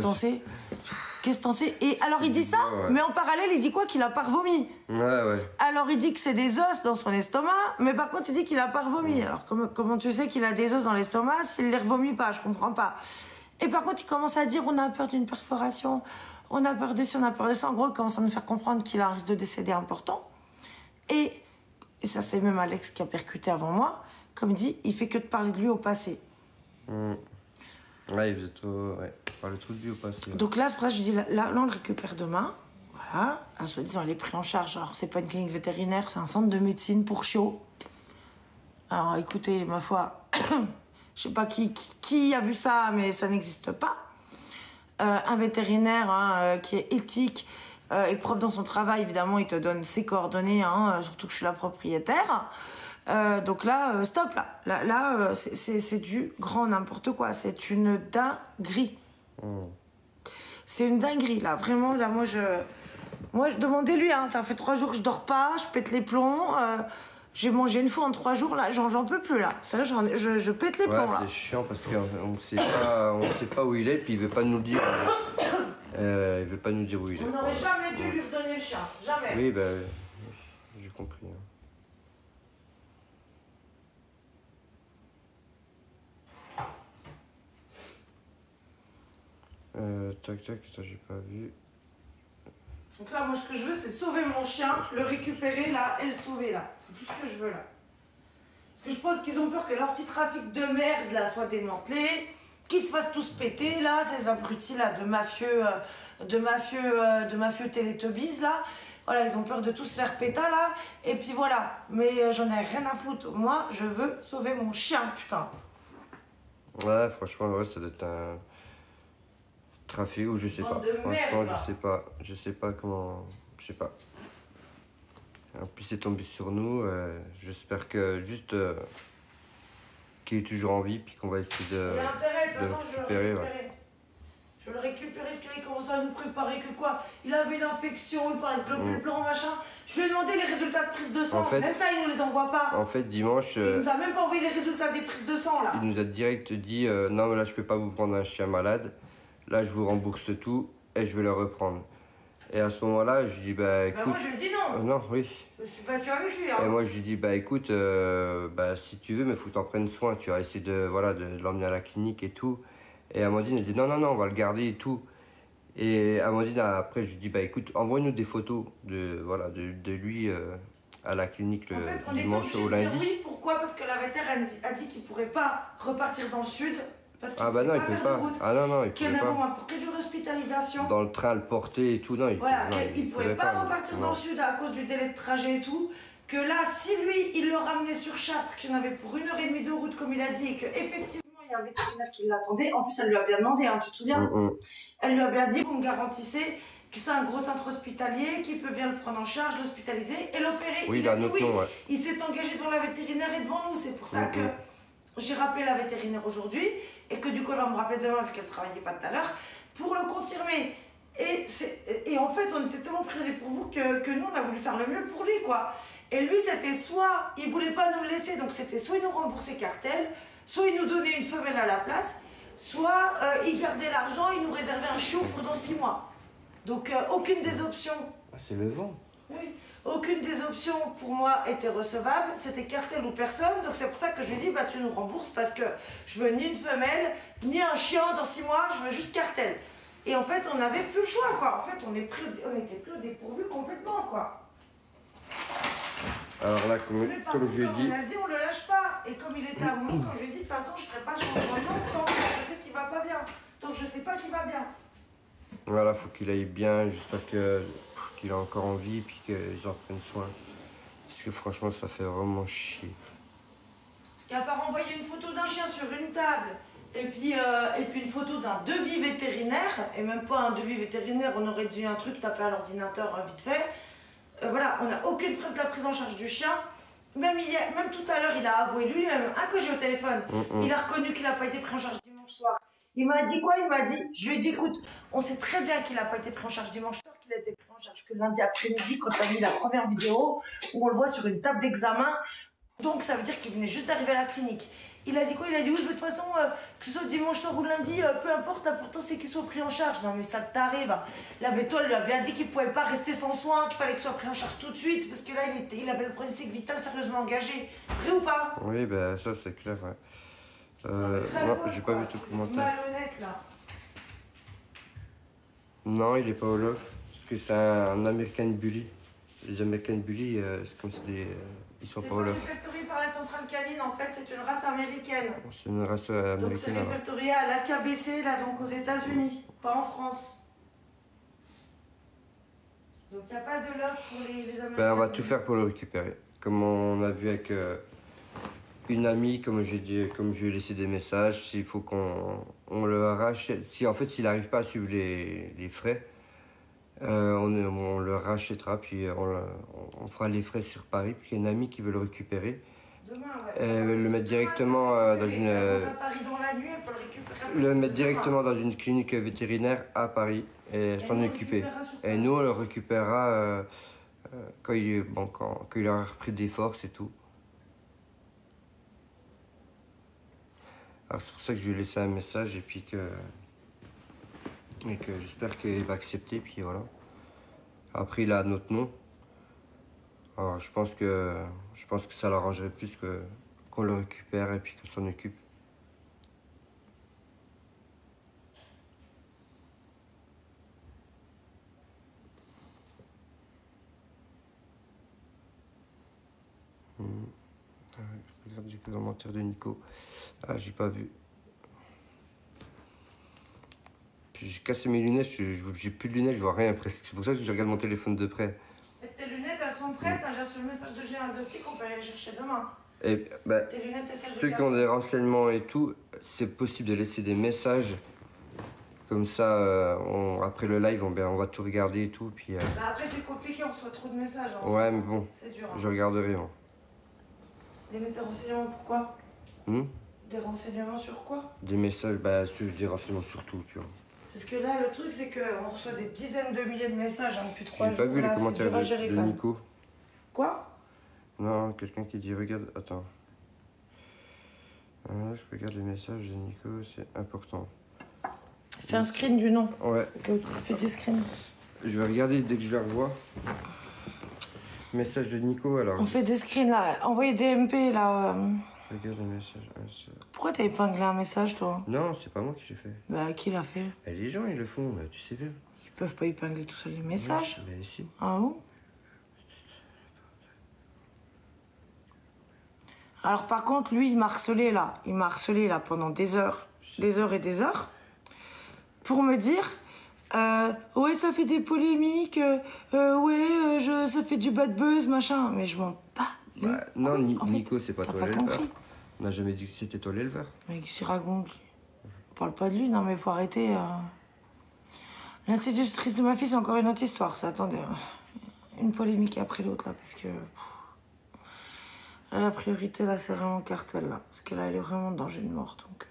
que t'en sais? Et alors il dit ça, mais en parallèle, il dit quoi? Qu'il a pas revomi. Ouais. Alors il dit que c'est des os dans son estomac, mais par contre, il dit qu'il a pas revomi. Alors comment tu sais qu'il a des os dans l'estomac s'il les revomit pas? Je comprends pas. Et par contre, il commence à dire on a peur d'une perforation, on a peur de ci, on a peur de ça. En gros, il commence à nous faire comprendre qu'il a un risque de décéder important. Et ça, c'est même Alex qui a percuté avant moi. Comme il dit, il fait que de parler de lui au passé. Ouais, il faisait tout, parler trop de lui au passé. Donc là, c'est pour ça que je dis, là, on le récupère demain. Voilà. À soi-disant, il est pris en charge. Alors, c'est pas une clinique vétérinaire, c'est un centre de médecine pour chiots. Alors, écoutez, ma foi, je sais pas qui a vu ça, mais ça n'existe pas. Un vétérinaire qui est éthique et propre dans son travail, évidemment, il te donne ses coordonnées, surtout que je suis la propriétaire. Donc là, stop là. Là, c'est du grand n'importe quoi. C'est une dinguerie. C'est une dinguerie, là. Vraiment, là, moi, demandez-lui, hein. Ça fait 3 jours que je dors pas, je pète les plombs. J'ai mangé une fois en 3 jours, là. J'en peux plus, là. Ça, je pète les plombs, là. C'est chiant parce qu'on sait pas où il est, puis il veut pas nous le dire. Il veut pas nous dire où il est. On n'aurait jamais dû lui redonner le chien. Jamais. Oui, j'ai compris. Hein. Tac, ça j'ai pas vu. Donc là, moi, ce que je veux, c'est sauver mon chien, le récupérer là et le sauver là. C'est tout ce que je veux là. Parce que je pense qu'ils ont peur que leur petit trafic de merde là soit démantelé, qu'ils se fassent tous péter là, ces abrutis là de mafieux Télétubbies là. Voilà, ils ont peur de tous se faire péter là. Et puis voilà. Mais j'en ai rien à foutre. Moi, je veux sauver mon chien, putain. Ouais, franchement, ça doit être un trafic ou je sais pas. Franchement, je sais pas comment. Je sais pas. En plus, c'est tombé sur nous. J'espère que juste qu'il est toujours en vie, puis qu'on va essayer de. Il a intérêt, de toute façon, je vais le récupérer. Je vais le récupérer parce qu'il commence à nous préparer que quoi? Il avait une infection, il parlait de globules blancs, machin. Je lui ai demandé les résultats de prise de sang. En fait, même ça, il nous les envoie pas. En fait, dimanche. Il nous a même pas envoyé les résultats des prises de sang là. Il nous a direct dit non, mais là, je peux pas vous prendre un chien malade. Là, je vous rembourse tout et je vais le reprendre. Et à ce moment-là, je lui dis, bah écoute... moi, je lui ai dit non. Non, oui. Je me suis battue avec lui. Hein. Et moi, je lui dis, bah écoute, bah, si tu veux, mais faut que t'en prennes soin. Tu vas essayer de, voilà, de l'emmener à la clinique et tout. Et Amandine, elle dit, non, non, non, on va le garder et tout. Et Amandine, après, je lui dis, bah écoute, envoie-nous des photos de, voilà, de lui à la clinique le dimanche au lundi. Oui, pourquoi? Parce que la vétérinaire a dit qu'il ne pourrait pas repartir dans le sud. Parce qu'il ah bah non, il peut pas. Ah non, non, il pouvait pas. Pour 4 jours d'hospitalisation. Dans le train, le porter et tout, non, il ne pouvait pas repartir dans le sud à cause du délai de trajet et tout. Que là, si lui, il le ramenait sur Chartres, qu'il y en avait pour 1h30 de route, comme il a dit, et qu'effectivement, il y a un vétérinaire qui l'attendait. En plus, elle lui a bien demandé, hein, tu te souviens? Elle lui a bien dit, vous me garantissez que c'est un gros centre hospitalier, qui peut bien le prendre en charge, l'hospitaliser et l'opérer. Oui, il a dit oui. Nom, ouais. Il s'est engagé devant la vétérinaire et devant nous. C'est pour ça que j'ai rappelé la vétérinaire aujourd'hui et que du coup, elle va me rappeler demain, vu qu'elle ne travaillait pas tout à l'heure, pour le confirmer. Et en fait, on était tellement pris pour vous que nous, on a voulu faire le mieux pour lui, quoi. Et lui, c'était soit il ne voulait pas nous le laisser, donc c'était soit il nous remboursait cartel, soit il nous donnait une femelle à la place, soit il gardait l'argent, il nous réservait un chiot pour dans 6 mois. Donc aucune des options. Ah, c'est le vent. Oui. Aucune des options pour moi était recevable. C'était cartel ou personne. Donc c'est pour ça que je lui ai dit, bah tu nous rembourses parce que je veux ni une femelle, ni un chien dans 6 mois, je veux juste cartel. Et en fait, on n'avait plus le choix, quoi. En fait, on était plus au dépourvu complètement, quoi. Alors là, comme je lui ai dit... On a dit, on le lâche pas. Et comme il était à moi, quand je lui ai dit, de toute façon, je ne ferai pas le changement de nom tant que je sais qu'il va pas bien. Tant que je sais pas qu'il va bien. Voilà, faut qu'il aille bien, j'espère qu'il a encore envie, puis qu'ils en prennent soin. Parce que franchement, ça fait vraiment chier. Parce qu'à part envoyer une photo d'un chien sur une table, et puis une photo d'un devis vétérinaire, et même pas un devis vétérinaire, on aurait dû un truc taper à l'ordinateur vite fait. Voilà, on n'a aucune preuve de la prise en charge du chien. Même tout à l'heure, il a avoué lui-même, que j'ai au téléphone, il a reconnu qu'il n'a pas été pris en charge dimanche soir. Il m'a dit quoi? Il m'a dit, je lui ai dit, écoute, on sait très bien qu'il n'a pas été pris en charge dimanche soir, qu'il a été pris en charge que lundi après-midi, quand tu as mis la première vidéo, où on le voit sur une table d'examen. Donc ça veut dire qu'il venait juste d'arriver à la clinique. Il a dit quoi? Il a dit, oui, de toute façon, que ce soit dimanche soir ou lundi, peu importe, l'important c'est qu'il soit pris en charge. Non mais ça te taré, bah. La vétole lui a bien dit qu'il ne pouvait pas rester sans soin, qu'il fallait qu'il soit pris en charge tout de suite, parce que là, il avait le pronostic vital sérieusement engagé. Vrai ou pas? Oui, ben ça c'est clair, ouais. Non, j'ai pas vu tout le commentaire. Malhonnête là. Non, il est pas Olof, parce que c'est un American Bully. Les American Bully, c'est comme c'est des... ils sont pas Olof. C'est répertorié par la centrale canine, en fait, c'est une race américaine. C'est une race américaine. Donc c'est répertorié à l'AKBC, là, donc aux États-Unis, pas en France. Donc il n'y a pas de l'offre pour les Américains. Ben, on va tout faire pour le récupérer. Comme on a vu avec une amie, comme je lui ai laissé des messages, s'il faut qu'on le arrache, si en fait s'il n'arrive pas à suivre les frais, on le rachètera, puis on fera les frais sur Paris, puis il y a une amie qui veut le récupérer. Demain, le mettre directement dans une... le mettre directement dans une clinique vétérinaire à Paris et s'en occuper. Et nous, on le récupérera quand il aura repris des forces et tout. Alors c'est pour ça que je lui ai laissé un message et puis que j'espère qu'il va accepter, puis voilà. Après il a notre nom. Alors je pense que ça l'arrangerait plus qu'on le récupère et puis qu'on s'en occupe. Regarde les commentaires de Nico. Ah, j'ai pas vu. J'ai cassé mes lunettes, j'ai plus de lunettes, je vois rien presque. C'est pour ça que je regarde mon téléphone de près. Tes lunettes, elles sont prêtes, j'ai reçu le message de Gérald Optique, on peut aller les chercher demain. Et, bah, tes lunettes et celles ceux qui ont des renseignements et tout, c'est possible de laisser des messages. Comme ça, après le live, on va tout regarder et tout. Puis, bah après, c'est compliqué, on reçoit trop de messages. Ouais, mais bon, c'est dur. Hein. Je regarderai. Hein. Des renseignements pour quoi? Des renseignements sur quoi? Des messages, des renseignements sur tout, tu vois. Parce que là, le truc, c'est qu'on reçoit des dizaines de milliers de messages depuis 3 jours. J'ai pas vu les commentaires de Nico. Quoi? Non, quelqu'un qui dit, regarde, attends. Je regarde les messages de Nico, c'est important. Fais un screen du nom. Ouais. Fais du screen. Je vais regarder dès que je la revois. Message de Nico alors. On fait des screens là. Envoyez des MP là. Regarde le message. Pourquoi t'as épinglé un message toi? Non, c'est pas moi qui l'ai fait. Bah qui l'a fait? Et les gens ils le font, tu sais bien. Ils peuvent pas épingler tout seul les messages. Oui, mais si. Ah bon? Alors par contre, lui, il m'a harcelé là. Il m'a harcelé là pendant des heures et des heures. Pour me dire, ouais, ça fait des polémiques, ça fait du bad buzz, machin. Mais je m'en bats. Bah, non, Nico, fait, c'est pas t'as toi pas l'éleveur. compris. On n'a jamais dit que c'était toi l'éleveur. Mais qu'est-ce qu'il raconte? On parle pas de lui, non mais faut arrêter. L'institutrice de ma fille, c'est encore une autre histoire, ça. Attendez, une polémique après l'autre là, parce que... Là, la priorité là, c'est vraiment Cartel là. Parce que là, elle est vraiment en danger de mort, donc...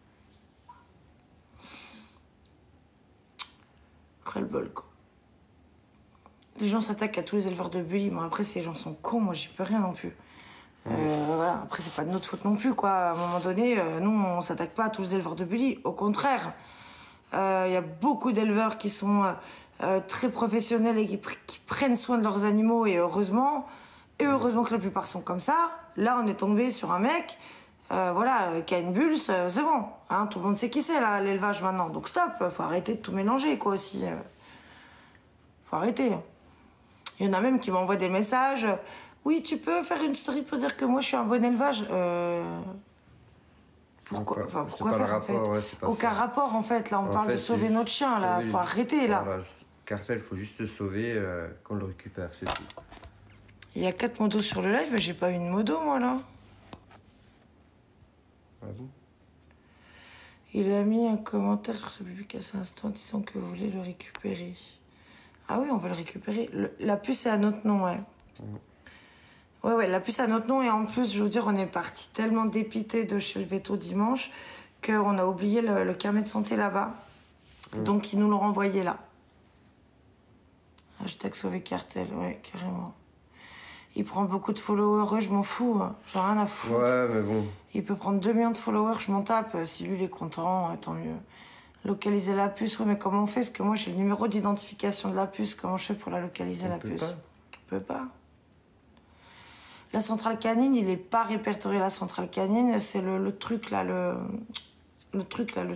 Ras-le-bol, quoi. Les gens s'attaquent à tous les éleveurs de bully. Bon, après, si les gens sont cons, moi, j'y peux rien non plus. Voilà. Après, c'est pas de notre faute non plus, quoi. À un moment donné, nous, on s'attaque pas à tous les éleveurs de bully. Au contraire, il y a beaucoup d'éleveurs qui sont très professionnels et qui prennent soin de leurs animaux. Et heureusement que la plupart sont comme ça. Là, on est tombé sur un mec... voilà, qui a une bulle, c'est bon. Hein, tout le monde sait qui c'est, là, l'élevage, maintenant. Donc, stop, faut arrêter de tout mélanger, quoi, aussi. Faut arrêter. Il y en a même qui m'envoient des messages. Oui, tu peux faire une story pour dire que moi, je suis un bon élevage. Pourquoi, enfin, pourquoi faire, rapport, en fait ouais, c'est pas aucun ça. rapport, en fait. Là, on parle de sauver notre chien, là. Faut arrêter, là. Voilà, Cartel, faut juste le sauver quand on le récupère, c'est tout. Il y a 4 modos sur le live, mais j'ai pas eu une modo, moi, là. Ah bon? Il a mis un commentaire sur sa publication instant disant que vous voulez le récupérer. Ah oui, on va le récupérer. La puce est à notre nom, ouais. Ouais, la puce est à notre nom. Et en plus, je veux dire, on est parti tellement dépité de chez le veto dimanche qu'on a oublié le carnet de santé là-bas. Donc, ils nous l'ont renvoyé là. Hashtag sauver Cartel, ouais, carrément. Il prend beaucoup de followers, je m'en fous. J'ai rien à foutre. Ouais, mais bon. Il peut prendre 2 millions de followers, je m'en tape. Si lui, il est content, tant mieux. Localiser la puce, oui, mais comment on fait? Parce que moi, j'ai le numéro d'identification de la puce. Comment je fais pour la localiser, la puce? On peut pas. La centrale canine, il n'est pas répertorié. La centrale canine, c'est le truc là, le truc là,